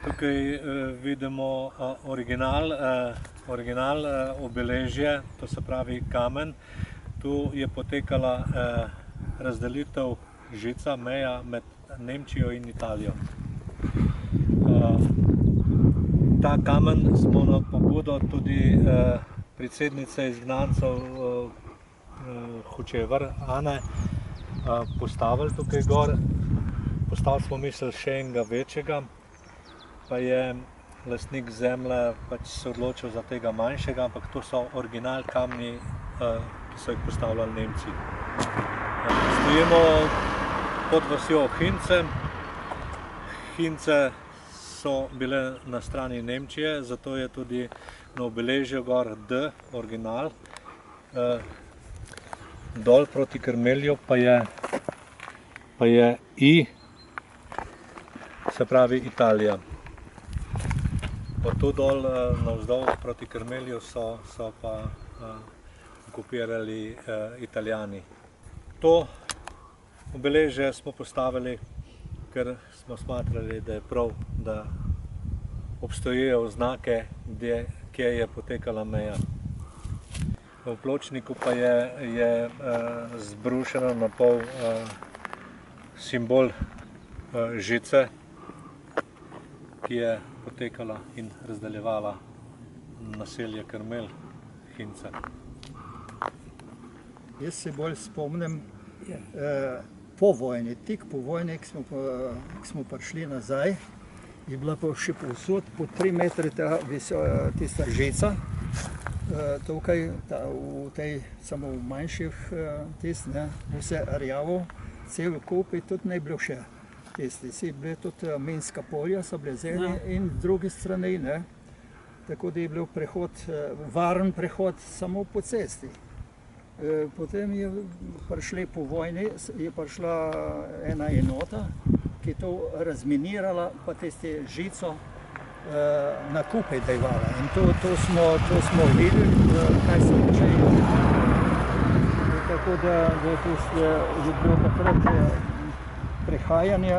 Tukaj vidimo original obeležje, to se pravi kamen. Tu je potekala razdelitev žica, meja med Nemčijo in Italijo. Ta kamen smo na pobudo tudi predsednice izgnancev Hočevar Ane postavili tukaj gor. Postavili smo mislili še enega večjega, pa je lastnik zemlje pač se odločil za tega manjšega, ampak to so original kamni, ki so jih postavljali Nemci. Stojimo pod vasjo Hince. Hince so bile na strani Nemčije, zato je tudi na obeležju gor D, original. Dol proti Krmelju pa je I, se pravi Italija. Od tu dol navzdol proti Krmelju so pa okupirali Italijani. To obeležje smo postavili, ker smo smatrali, da je prav, da obstojijo oznake, kje je potekala meja. V pločniku pa je zbrušeno na pol simbol žice, ki je potekala in razdeljevala naselje Krmelj, Hince. Jaz se bolj spomnim po vojni, tik po vojni, ko smo prišli nazaj, je bila pa še povsod po 3 metre tista žica. Tukaj, v tej samo v manjših vse rjavo, cel kup je tudi ne bilo še. Si bile tudi minska polja, so bile z ene in druge strani, tako da je bil prehod, varen prehod samo po cesti. Potem je prišli po vojni, je prišla ena enota, ki je to razminirala, pa tiste žico na kupe dajvala. In to smo videli, kaj se počejo. Tako da je bilo takrat prehajanje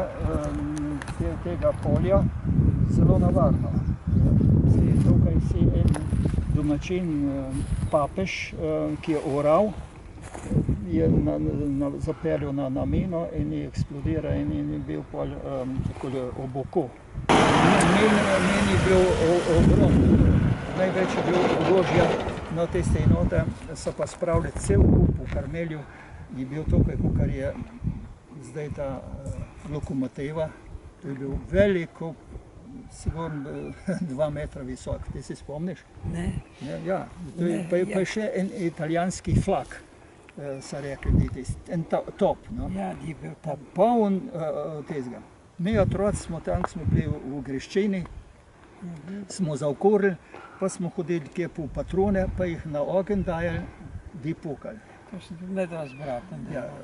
tega polja zelo nevarno. Tukaj si en domačin papež, ki je oral, je zapeljal na mino in je eksplodiral in je bil takole ob oko. Min je bil ogromno. Največ je bil orožja na tiste enote, so pa spravili cel kup v Krmelju, je bil tukaj, kar je zdaj ta lokomotiva. To je bil velik kup, sigurno 2 metra visok. Ti se spomniš? Ne. Ja, pa je še en italijanski flak, so rekli, en top. Ja, je bil top. Poln tezga. Mi otroci smo tam, smo bili v Greščini, smo zaokorili, pa smo hodili kje po patrone, pa jih na ogenj dajali, bi pokali. To se tudi ne da zbrati.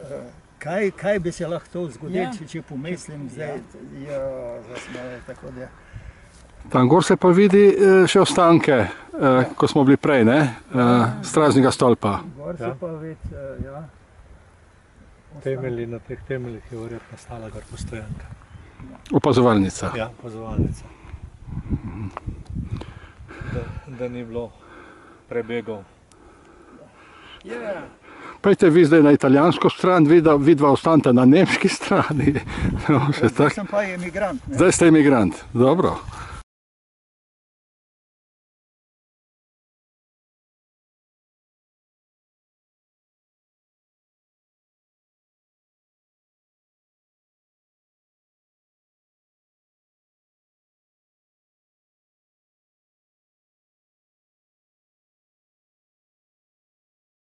Kaj bi se lahko zgodilo, če pomislim zdaj, tako da. Tam gor se pa vidi še ostanke, ko smo bili prej, stražnega stolpa. Gor se pa vidi, ja. Na teh temeljih je verjetno stala gor postojanka. Opazovalnica. Ja, opazovalnica. Da ni bilo prebegov. Pejte vi zdaj na italijansko stran, vidva ostanete na nemški strani. Zdaj sem pa emigrant. Zdaj ste emigrant, dobro.